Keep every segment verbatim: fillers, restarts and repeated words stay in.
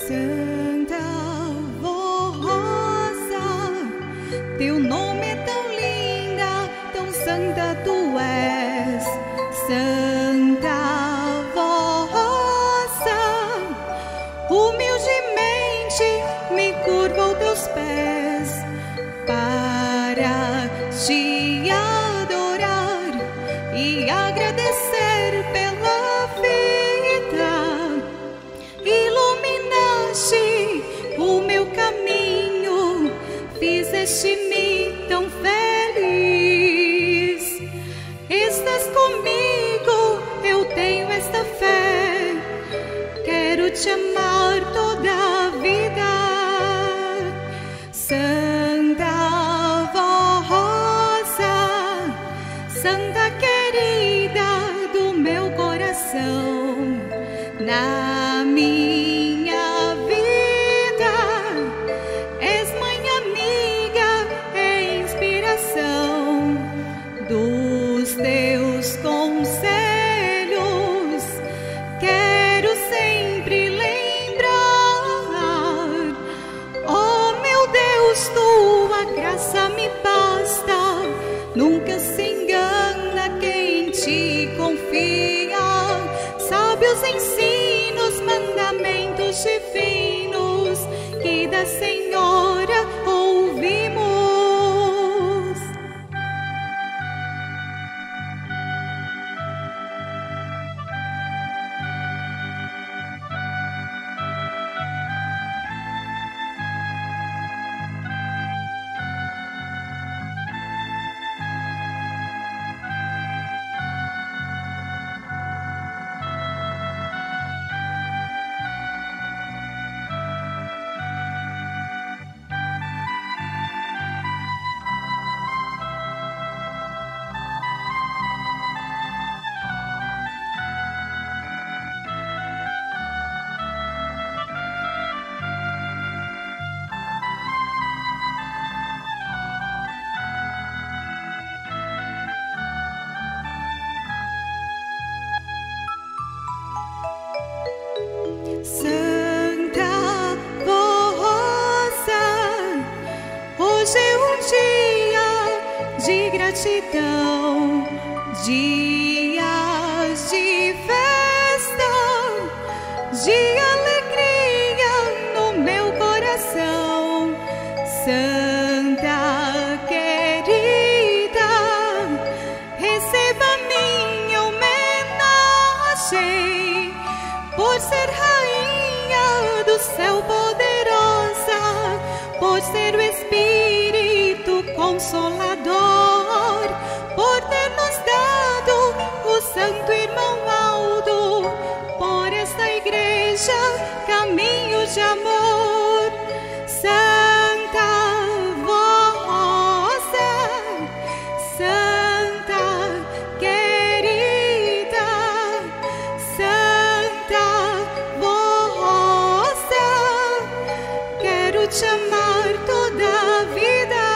Santa Rosa, teu nome é tão linda, tão santa tu és. Santa Rosa, humildemente me curvo aos teus pés para te adorar e agradecer pela vida. Iluminaste o meu caminho, fizeste-me tão feliz. Estás comigo, eu tenho esta fé, quero te amar toda a vida. Santa Rosa, santa querida do meu coração, na minha vida és mãe amiga e inspiração. Dos teus conselhos quero sempre lembrar. Oh meu Deus, tua graça me basta, nunca se engana quem te confia. Sabe os ensinos, mandamentos divinos que da Senhora ouvimos. Santa Rosa, hoje é um dia de gratidão, dias de festa, de alegria no meu coração. Santa querida, receba minha homenagem por ser rainha do céu poderosa, por ser o Espírito Consolador, por ter nos dado o Santo Irmão Aldo, por esta igreja, caminho de amor. Santa Rosa, Santa querida, Santa Rosa, quero te amar toda a vida,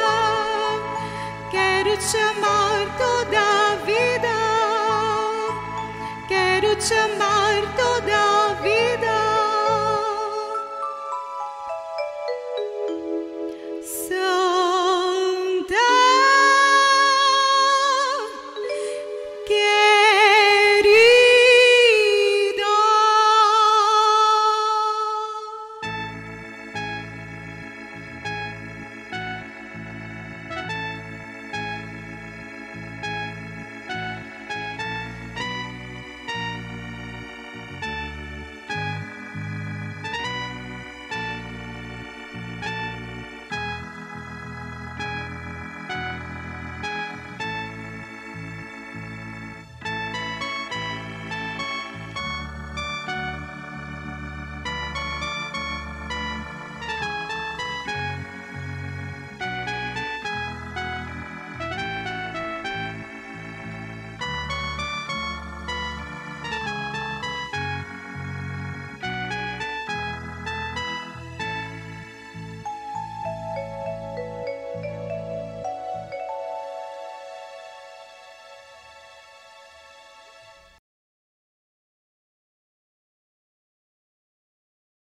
quero te amar toda a vida, quero te amar toda a vida.